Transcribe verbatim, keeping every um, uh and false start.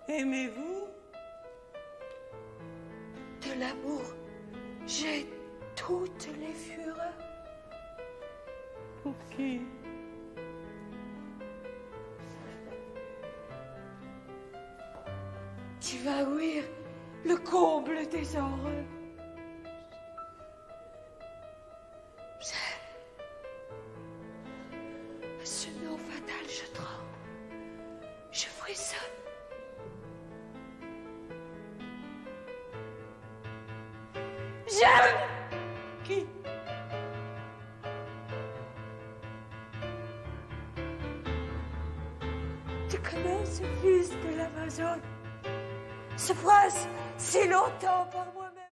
Aimez-vous? De l'amour, j'ai toutes les fureurs. Pour qui? Tu vas ouïr le comble des horreurs. À ce nom fatal, je tremble, je frissonne. J'aime. Qui? Tu connais ce fils de l'Amazone, ce prince si longtemps par moi-même.